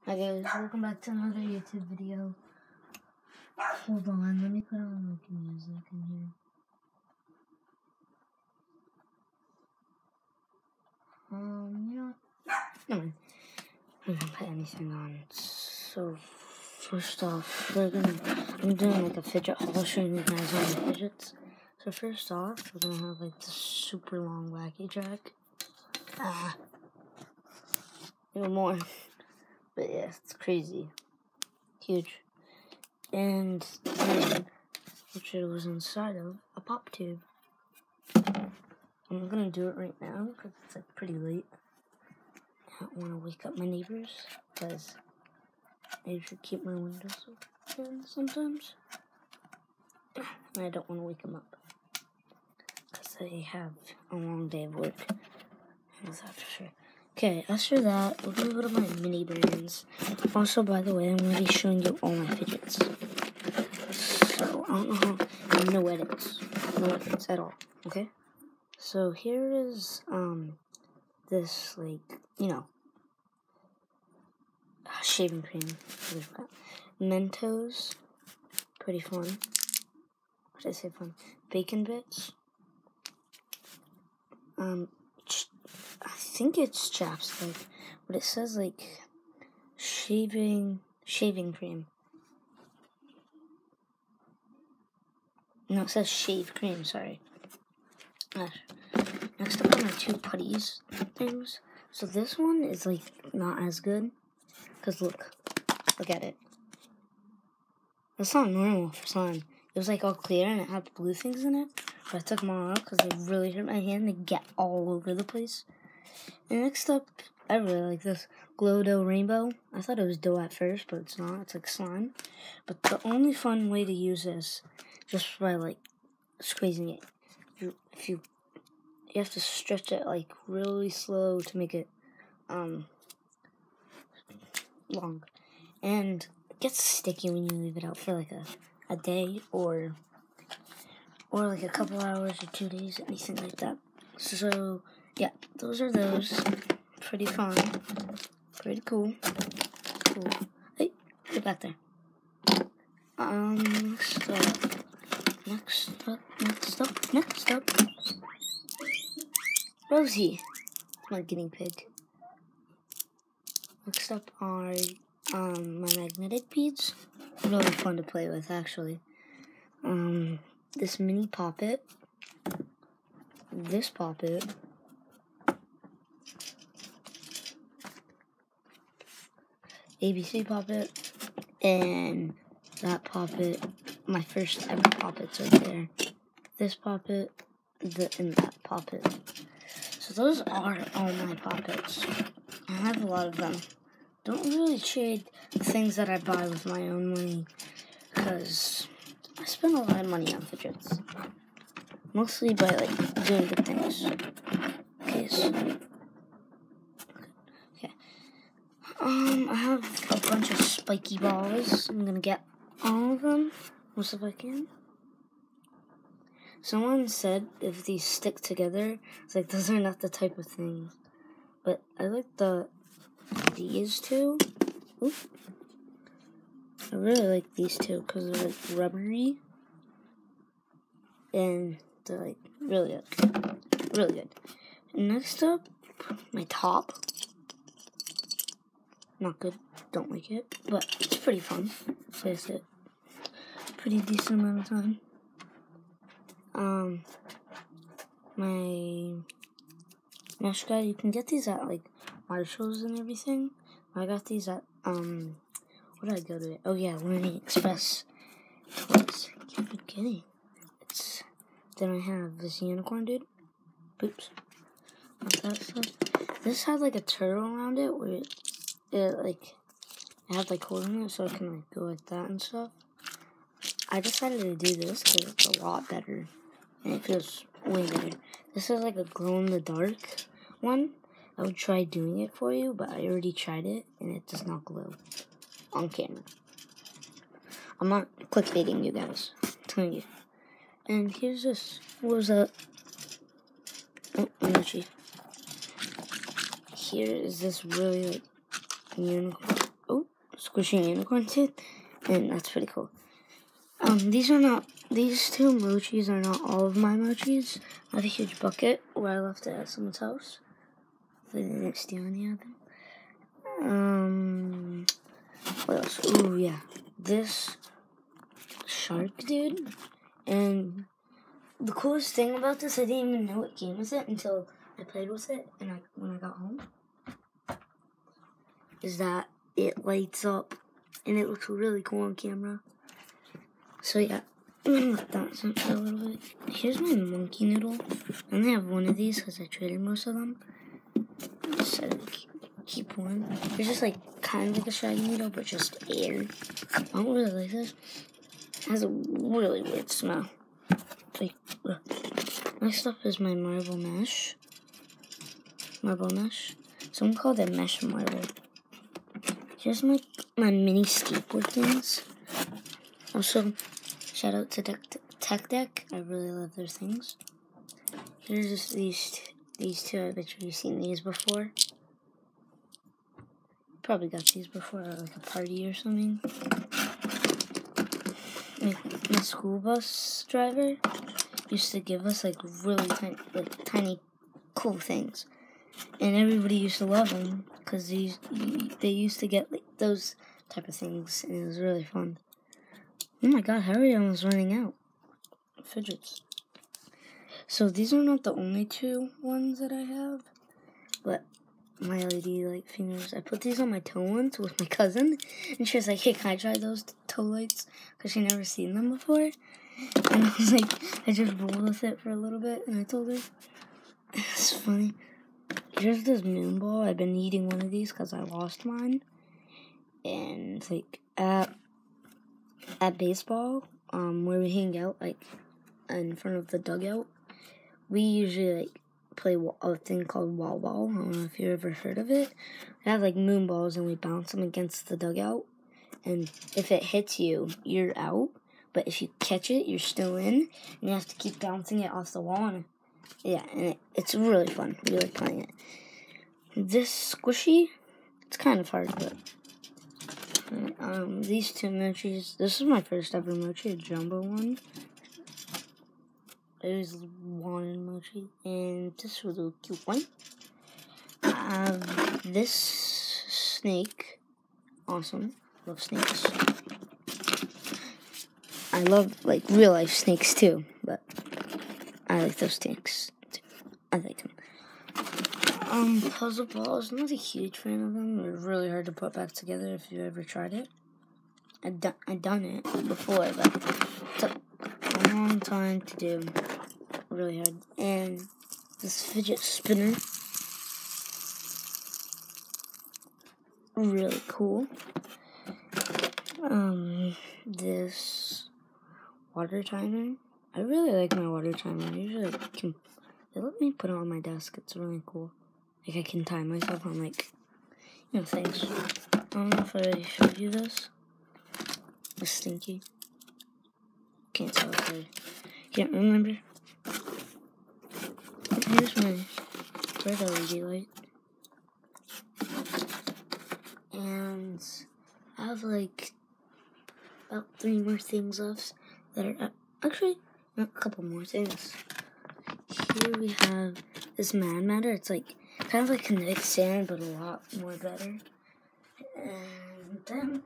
Hi guys, welcome back to another YouTube video. Hold on, let me put on like music in here. Never mind. I'm not gonna put anything on. So first off, I'm doing like a fidget haul, showing you guys all my fidgets. So first off, we're gonna have like this super long wacky track. Even more. But yeah, it's crazy. Huge. And then, which it was inside of a pop tube. I'm gonna do it right now because it's like pretty late. I don't want to wake up my neighbors because I should keep my windows open sometimes. And I don't want to wake them up because they have a long day of work. That's for sure. Okay, after that, we're gonna go to my mini brains. Also, by the way, I'm gonna be showing you all my fidgets. So I don't know how. No edits at all. Okay. So here is this like shaving cream. We've got Mentos, pretty fun. What did I say fun? Bacon bits. I think it's chapstick, but it says like shaving cream. No, it says shave cream. Sorry. Next up are my two putties things. So this one is like not as good, cause look at it. It's not normal for slime. It was like all clear and it had blue things in it, but I took them all out because they really hurt my hand. They get all over the place. And next up, I really like this Glow Dough Rainbow. I thought it was dough at first, but it's not. It's like slime. But the only fun way to use this, just by like squeezing it, you have to stretch it like really slow to make it long, and it gets sticky when you leave it out for like a day or like a couple hours or 2 days, anything like that. So yeah, those are those. Pretty fun, pretty cool. Hey, get back there. Next up, Rosie, my guinea pig. Next up are my magnetic beads. Really fun to play with, actually. This mini poppet, this poppet, ABC poppet, and that poppet. My first ever poppet's right there. This poppet, and that poppet. So those are all my poppets. I have a lot of them. Don't really trade the things that I buy with my own money, because I spend a lot of money on fidgets. Mostly by like doing good things. Okay. I have a bunch of spiky balls. I'm gonna get all of them, most if I can. Someone said if these stick together, it's like those are not the type of things. But I like these two. Oop. I really like these two because they're like rubbery. And they're like really good. And next up, my top. Not good, don't like it, but it's pretty fun. Plays it pretty decent amount of time. My mesh guide, you can get these at like Marshalls and everything. I got these at what did I go to? Oh yeah, Learning Express toys. I keep forgetting. Then I have this unicorn dude. Oops. This had like a turtle around it where it had like holes in it, so it can like go like that and stuff. I decided to do this because it's a lot better and it feels way better. This is like a glow in the dark one. I would try doing it for you, but I already tried it and it does not glow on camera. I'm not clickbaiting you guys, I'm telling you. And here's this. What was that? Oh, emoji. Here is this really like unicorn. Oh, squishy unicorn tooth, and that's pretty cool. These two mochis are not all of my mochis. I have a huge bucket where I left it at someone's house. They didn't steal any of them. What else? Ooh, yeah. This shark dude. And the coolest thing about this, I didn't even know it came with it until I played with it and when I got home, is that it lights up and it looks really cool on camera. So yeah, I'm gonna let that sit for a little bit. Here's my monkey noodle. I only have one of these because I traded most of them. So keep one. It's just like kind of like a shaggy noodle, but just air. I don't really like this. It has a really weird smell. It's like, next up is my marble mesh. Someone called it mesh marble. Here's my mini skateboard things. Also, shout out to Tech Deck. I really love their things. Here's just these two. I bet you've seen these before. Probably got these before at like a party or something. My school bus driver used to give us like really tiny cool things, and everybody used to love them because they used to get like those type of things, and it was really fun. Oh my god, Harry almost running out of fidgets. So these are not the only two ones that I have, but my LED light fingers. I put these on my toe once with my cousin, and she was like, "Hey, can I try those toe lights?" Because she never seen them before. And I was like, I just rolled with it for a little bit, and I told her. It's funny. Here's this moon ball. I've been eating one of these because I lost mine. And like at baseball, where we hang out, like in front of the dugout, we usually like play a thing called wall ball. I don't know if you ever heard of it. We have like moon balls and we bounce them against the dugout. And if it hits you, you're out. But if you catch it, you're still in. And you have to keep bouncing it off the wall. And yeah, and it's really fun. We like playing it. This squishy, it's kind of hard, but these two mochis. This is my first ever mochi, a jumbo one. It was one mochi, and this was a cute one. I have this snake. Awesome. Love snakes. I love like real life snakes too, but I like those snakes too. I like them. Puzzle balls. I'm not a huge fan of them. They're really hard to put back together if you ever tried it. I've done it before, but it took a long time to do. Really hard. And this fidget spinner. Really cool. This water timer. I really like my water timer. I usually they let me put it on my desk. It's really cool. Like I can time myself on like, things. I don't know if I already showed you this. The stinky. Can't tell if I can't remember. Here's my red LED light. And I have like about 3 more things left that are actually a couple more things. Here we have this man matter. It's like kind of like kinetic sand, but a lot more better. And then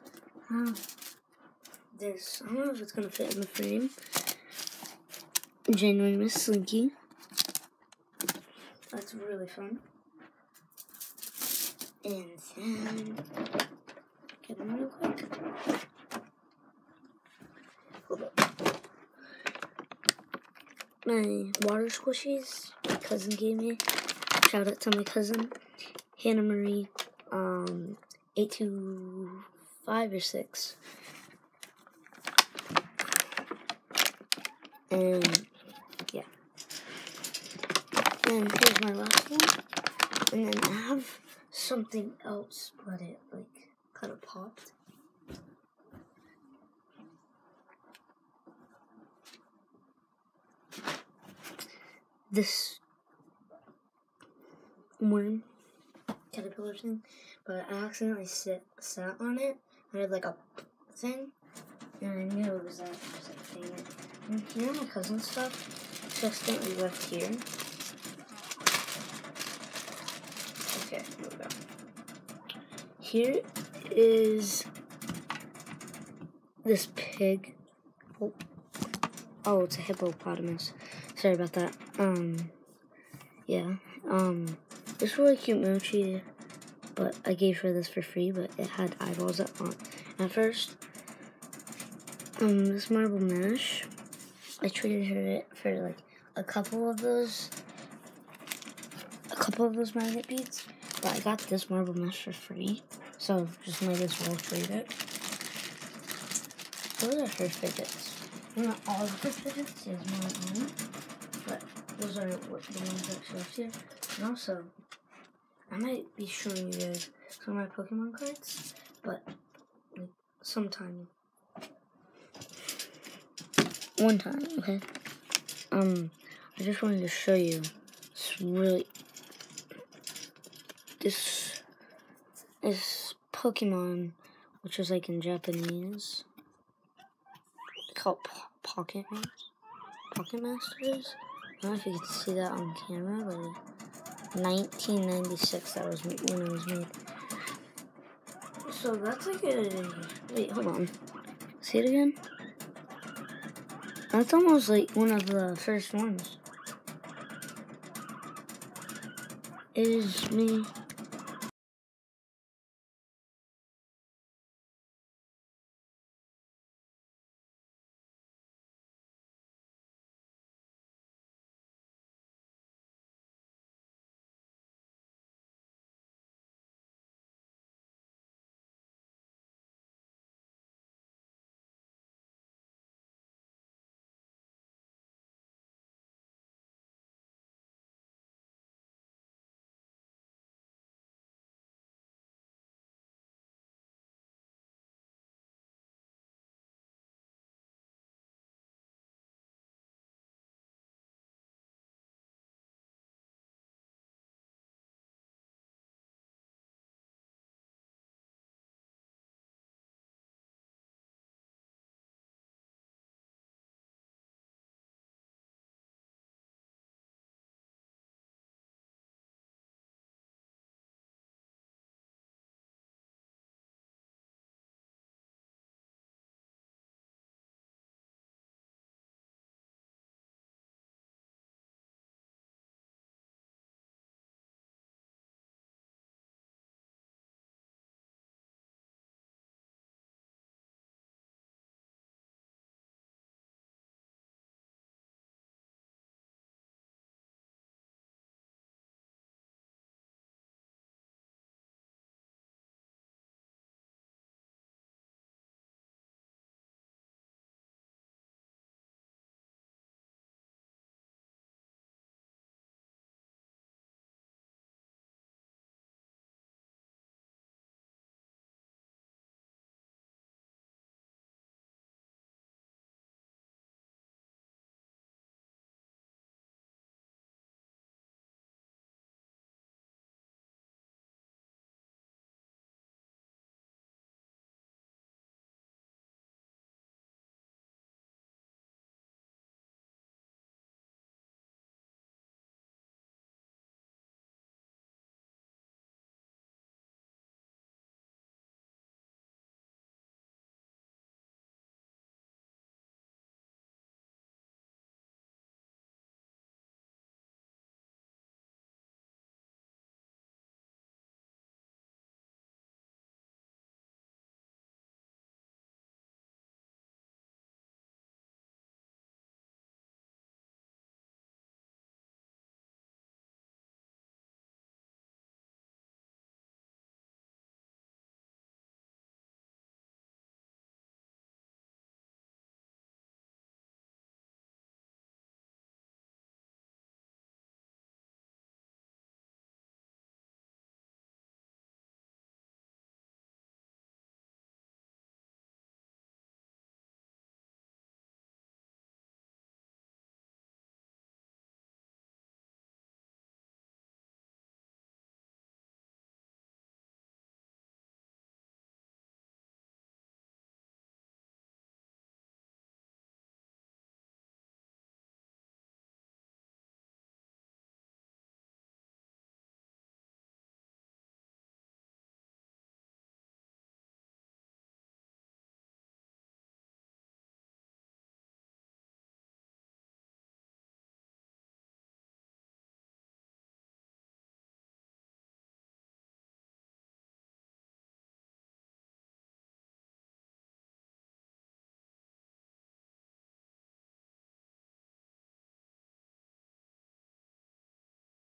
this. I don't know if it's gonna fit in the frame. Genuine Slinky. That's really fun. And then get them real quick. Hold up. My water squishies my cousin gave me. Shout out to my cousin, Hannah Marie, 825 or 6. And yeah. And here's my last one. And then I have something else, but it like kind of popped. This worm caterpillar thing. but I accidentally sat on it. I had like a thing, and I knew it was that. I was like, dang it. And here my cousin's stuff, she accidentally left here. Okay, here we go. Here is this pig. Oh, it's a hippopotamus. Sorry about that. Yeah. This really cute mochi, but I gave her this for free, but it had eyeballs at first. This marble mesh, I traded her for like a couple of those magnet beads, but I got this marble mesh for free, so just might as well trade it. Those are her fidgets. Well, not all of her fidgets, she has more own, but those are the ones that she left here. And also, I might be showing you guys some of my Pokemon cards, but like sometime. One time, okay? I just wanted to show you this Pokemon, which is like in Japanese. It's called Pocket Masters. I don't know if you can see that on camera, but 1996 that was when it was made. So that's like a, wait, hold on. See it again? That's almost like one of the first ones. It is me.